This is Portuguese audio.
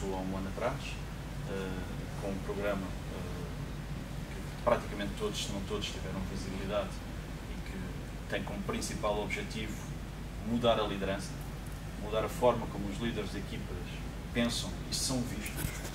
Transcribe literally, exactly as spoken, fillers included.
começou há um ano atrás, uh, com um programa uh, que praticamente todos, se não todos, tiveram visibilidade e que tem como principal objetivo mudar a liderança, mudar a forma como os líderes de equipas pensam e são vistos.